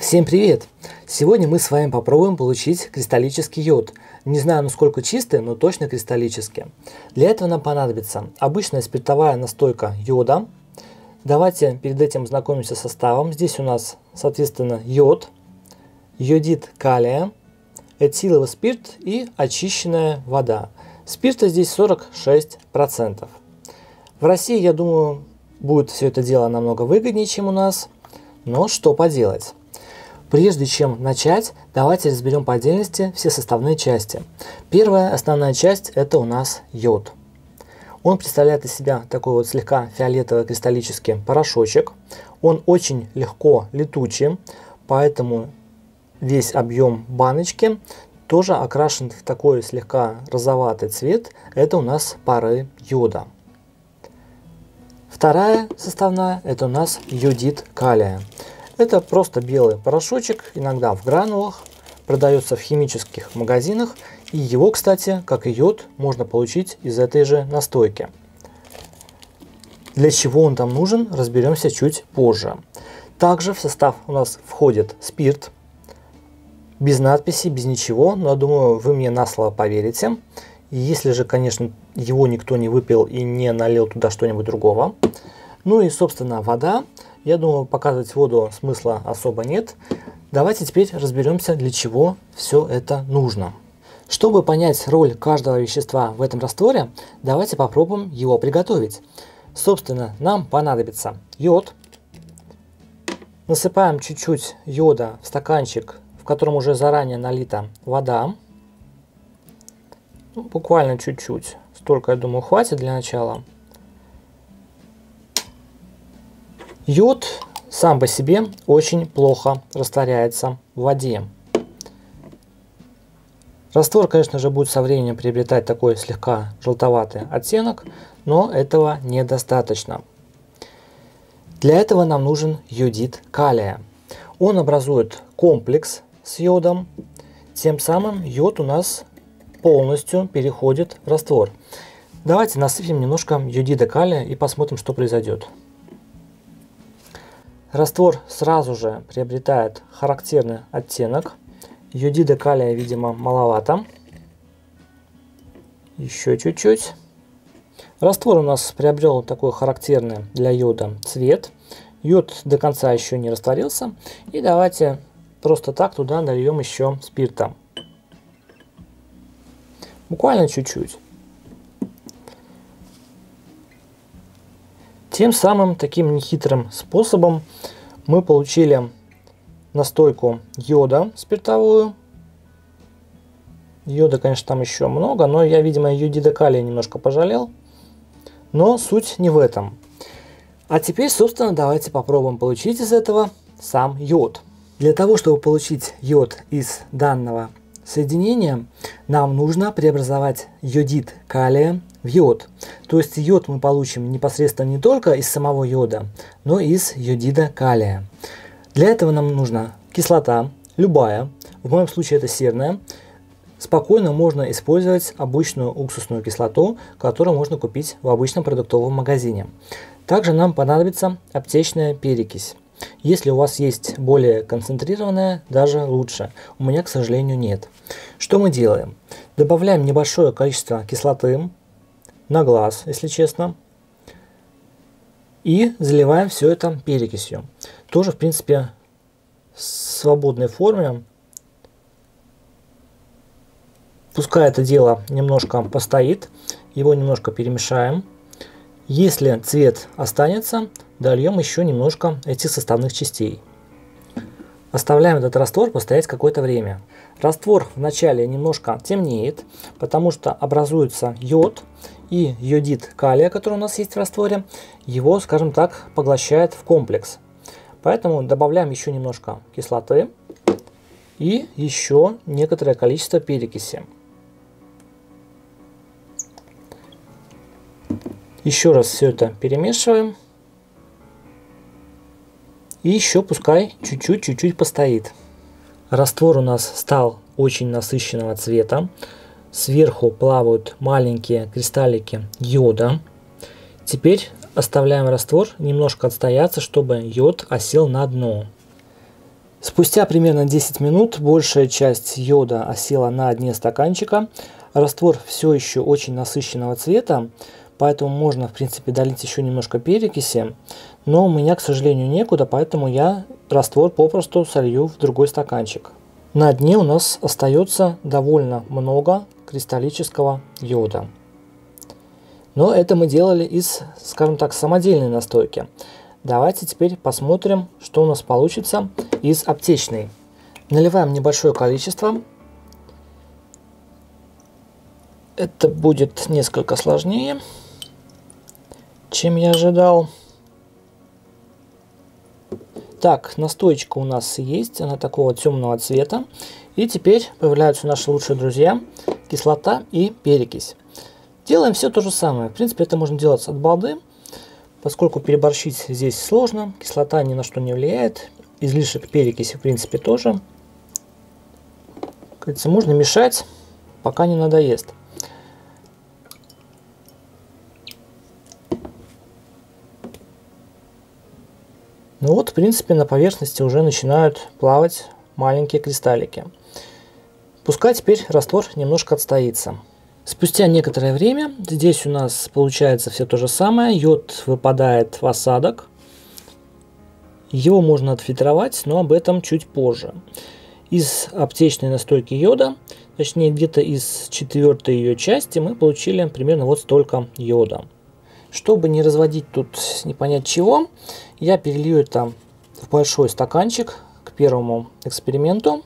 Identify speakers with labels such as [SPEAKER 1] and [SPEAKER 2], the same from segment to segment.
[SPEAKER 1] Всем привет! Сегодня мы с вами попробуем получить кристаллический йод. Не знаю, насколько чистый, но точно кристаллический. Для этого нам понадобится обычная спиртовая настойка йода. Давайте перед этим знакомимся с составом. Здесь у нас, соответственно, йод, йодид калия, этиловый спирт и очищенная вода. Спирта здесь 46%. В России, я думаю, будет все это дело намного выгоднее, чем у нас. Но что поделать? Прежде чем начать, давайте разберем по отдельности все составные части. Первая основная часть – это у нас йод. Он представляет из себя такой вот слегка фиолетовый кристаллический порошочек. Он очень легко летучий, поэтому весь объем баночки тоже окрашен в такой слегка розоватый цвет. Это у нас пары йода. Вторая составная – это у нас йодид калия. Это просто белый порошочек, иногда в гранулах, продается в химических магазинах. И его, кстати, как и йод, можно получить из этой же настойки. Для чего он там нужен, разберемся чуть позже. Также в состав у нас входит спирт. Без надписи, без ничего, но я думаю, вы мне на слово поверите. И если же, конечно, его никто не выпил и не налил туда что-нибудь другого. Ну и, собственно, вода. Я думаю, показывать воду смысла особо нет. Давайте теперь разберемся, для чего все это нужно. Чтобы понять роль каждого вещества в этом растворе, давайте попробуем его приготовить. Собственно, нам понадобится йод. Насыпаем чуть-чуть йода в стаканчик, в котором уже заранее налита вода. Буквально чуть-чуть. Столько, я думаю, хватит для начала. Йод сам по себе очень плохо растворяется в воде. Раствор, конечно же, будет со временем приобретать такой слегка желтоватый оттенок, но этого недостаточно. Для этого нам нужен йодид калия. Он образует комплекс с йодом, тем самым йод у нас полностью переходит в раствор. Давайте насыпем немножко йодида калия и посмотрим, что произойдет. Раствор сразу же приобретает характерный оттенок. Йодида калия, видимо, маловато. Еще чуть-чуть. Раствор у нас приобрел такой характерный для йода цвет. Йод до конца еще не растворился. И давайте просто так туда нальем еще спирта. Буквально чуть-чуть. Тем самым таким нехитрым способом мы получили настойку йода спиртовую. Йода, конечно, там еще много, но я, видимо, йодида калия немножко пожалел. Но суть не в этом. А теперь, собственно, давайте попробуем получить из этого сам йод. Для того, чтобы получить йод из данного соединения, нам нужно преобразовать йодид калия в йод. То есть йод мы получим непосредственно не только из самого йода, но и из йодида калия. Для этого нам нужна кислота, любая, в моем случае это серная. Спокойно можно использовать обычную уксусную кислоту, которую можно купить в обычном продуктовом магазине. Также нам понадобится аптечная перекись. Если у вас есть более концентрированная, даже лучше. У меня, к сожалению, нет. Что мы делаем? Добавляем небольшое количество кислоты, на глаз, если честно, и заливаем все это перекисью. Тоже, в принципе, в свободной форме. Пускай это дело немножко постоит, его немножко перемешаем. Если цвет останется, дольем еще немножко этих составных частей. Оставляем этот раствор постоять какое-то время. Раствор вначале немножко темнеет, потому что образуется йод, и йодид калия, который у нас есть в растворе, его, скажем так, поглощает в комплекс. Поэтому добавляем еще немножко кислоты и еще некоторое количество перекиси. Еще раз все это перемешиваем. И еще пускай чуть-чуть постоит. Раствор у нас стал очень насыщенного цвета. Сверху плавают маленькие кристаллики йода. Теперь оставляем раствор немножко отстояться, чтобы йод осел на дно. Спустя примерно 10 минут большая часть йода осела на дне стаканчика. Раствор все еще очень насыщенного цвета, поэтому можно, в принципе, долить еще немножко перекиси. Но у меня, к сожалению, некуда, поэтому я раствор попросту солью в другой стаканчик. На дне у нас остается довольно много кристаллического йода. Но это мы делали из, скажем так, самодельной настойки. Давайте теперь посмотрим, что у нас получится из аптечной. Наливаем небольшое количество. Это будет несколько сложнее, чем я ожидал. Так, настоечка у нас есть, она такого темного цвета. И теперь появляются наши лучшие друзья, кислота и перекись. Делаем все то же самое. В принципе, это можно делать от балды, поскольку переборщить здесь сложно. Кислота ни на что не влияет. Излишек перекиси, в принципе, тоже. Как говорится, можно мешать, пока не надоест. Ну вот, в принципе, на поверхности уже начинают плавать маленькие кристаллики. Пускай теперь раствор немножко отстоится. Спустя некоторое время здесь у нас получается все то же самое. Йод выпадает в осадок. Его можно отфильтровать, но об этом чуть позже. Из аптечной настойки йода, точнее где-то из четвертой ее части, мы получили примерно вот столько йода. Чтобы не разводить тут не понять чего, я перелью это в большой стаканчик к первому эксперименту.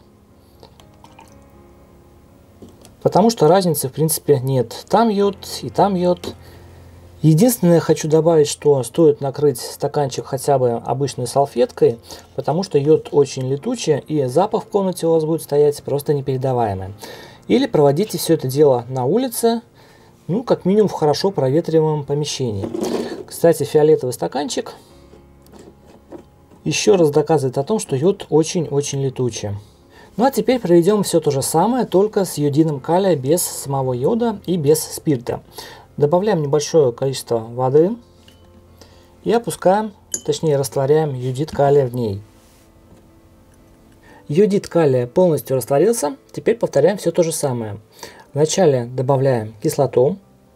[SPEAKER 1] Потому что разницы в принципе нет. Там йод и там йод. Единственное, я хочу добавить, что стоит накрыть стаканчик хотя бы обычной салфеткой, потому что йод очень летучий и запах в комнате у вас будет стоять просто непередаваемый. Или проводите все это дело на улице, ну как минимум в хорошо проветриваемом помещении. Кстати, фиолетовый стаканчик еще раз доказывает о том, что йод очень-очень летучий. Ну а теперь проведем все то же самое, только с йодидом калия без самого йода и без спирта. Добавляем небольшое количество воды и опускаем, точнее растворяем йодид калия в ней. Йодид калия полностью растворился, теперь повторяем все то же самое. Вначале добавляем кислоту,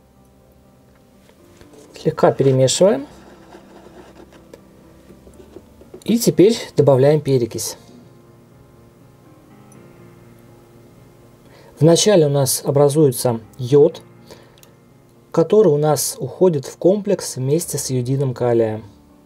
[SPEAKER 1] слегка перемешиваем и теперь добавляем перекись. Вначале у нас образуется йод, который у нас уходит в комплекс вместе с йодидом калия.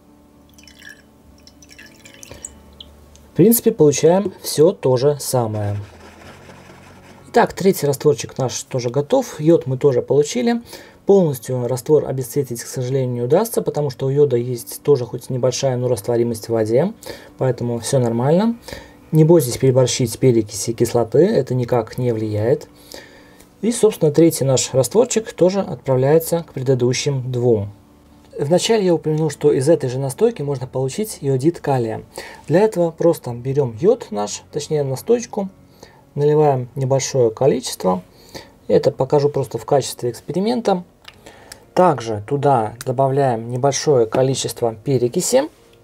[SPEAKER 1] В принципе, получаем все то же самое. Итак, третий растворчик наш тоже готов. Йод мы тоже получили. Полностью раствор обесцветить, к сожалению, не удастся, потому что у йода есть тоже хоть небольшая, но растворимость в воде. Поэтому все нормально. Не бойтесь переборщить перекиси и кислоты, это никак не влияет. И, собственно, третий наш растворчик тоже отправляется к предыдущим двум. Вначале я упомянул, что из этой же настойки можно получить йодид калия. Для этого просто берем йод наш, точнее настойку, наливаем небольшое количество. Это покажу просто в качестве эксперимента. Также туда добавляем небольшое количество перекиси.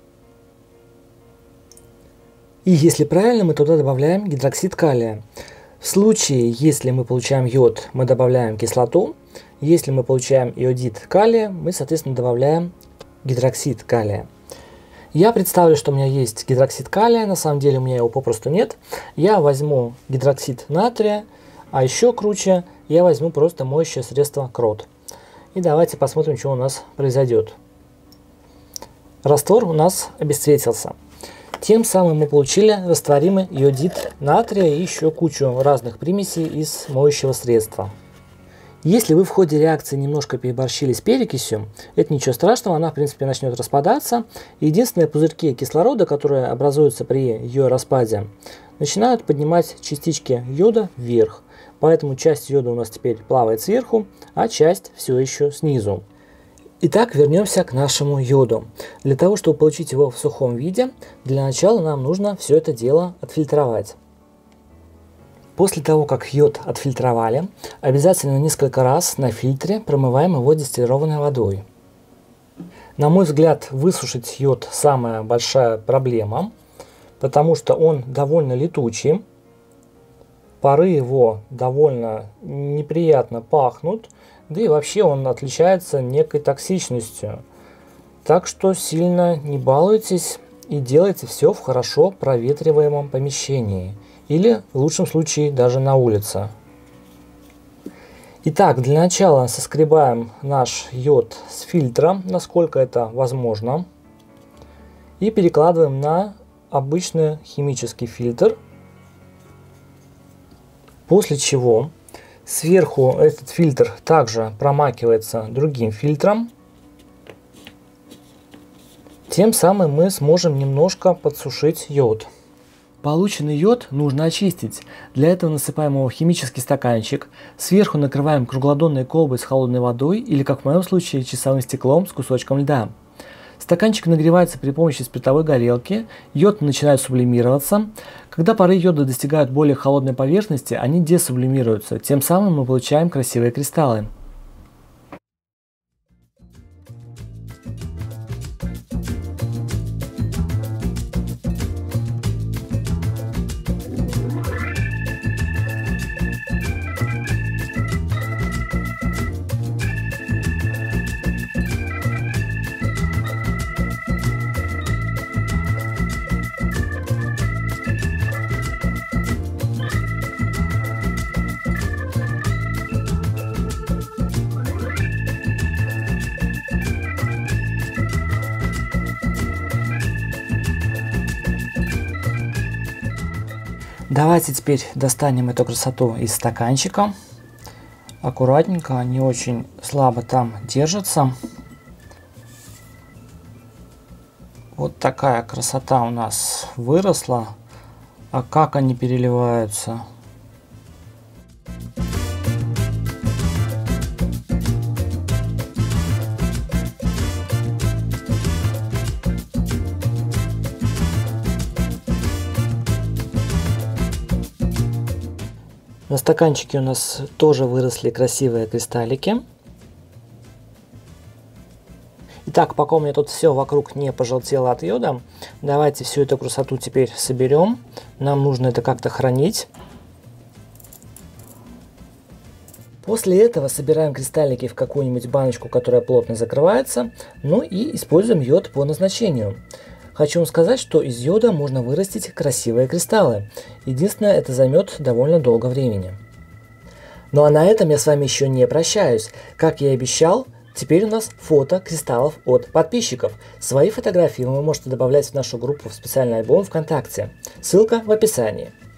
[SPEAKER 1] И если правильно, мы туда добавляем гидроксид калия. В случае, если мы получаем йод, мы добавляем кислоту. Если мы получаем йодид калия, мы, соответственно, добавляем гидроксид калия. Я представлю, что у меня есть гидроксид калия, на самом деле у меня его попросту нет. Я возьму гидроксид натрия, а еще круче, я возьму просто моющее средство Крот. И давайте посмотрим, что у нас произойдет. Раствор у нас обесцветился. Тем самым мы получили растворимый йодид натрия и еще кучу разных примесей из моющего средства. Если вы в ходе реакции немножко переборщили с перекисью, это ничего страшного, она в принципе начнет распадаться. Единственные пузырьки кислорода, которые образуются при ее распаде, начинают поднимать частички йода вверх. Поэтому часть йода у нас теперь плавает сверху, а часть все еще снизу. Итак, вернемся к нашему йоду. Для того, чтобы получить его в сухом виде, для начала нам нужно все это дело отфильтровать. После того, как йод отфильтровали, обязательно несколько раз на фильтре промываем его дистиллированной водой. На мой взгляд, высушить йод самая большая проблема, потому что он довольно летучий, пары его довольно неприятно пахнут, да и вообще он отличается некой токсичностью. Так что сильно не балуйтесь и делайте все в хорошо проветриваемом помещении или в лучшем случае даже на улице. Итак, для начала соскребаем наш йод с фильтра, насколько это возможно, и перекладываем на обычный химический фильтр, после чего сверху этот фильтр также промакивается другим фильтром. Тем самым мы сможем немножко подсушить йод. Полученный йод нужно очистить. Для этого насыпаем его в химический стаканчик. Сверху накрываем круглодонной колбой с холодной водой или, как в моем случае, часовым стеклом с кусочком льда. Стаканчик нагревается при помощи спиртовой горелки, йод начинает сублимироваться. Когда пары йода достигают более холодной поверхности, они десублимируются. Тем самым мы получаем красивые кристаллы. Давайте теперь достанем эту красоту из стаканчика. Аккуратненько, они очень слабо там держатся. Вот такая красота у нас выросла. А как они переливаются? На стаканчике у нас тоже выросли красивые кристаллики. Итак, пока у меня тут все вокруг не пожелтело от йода, давайте всю эту красоту теперь соберем. Нам нужно это как-то хранить. После этого собираем кристаллики в какую-нибудь баночку, которая плотно закрывается, ну и используем йод по назначению. Хочу вам сказать, что из йода можно вырастить красивые кристаллы. Единственное, это займет довольно долго времени. Ну а на этом я с вами еще не прощаюсь. Как я и обещал, теперь у нас фото кристаллов от подписчиков. Свои фотографии вы можете добавлять в нашу группу в специальный альбом ВКонтакте. Ссылка в описании.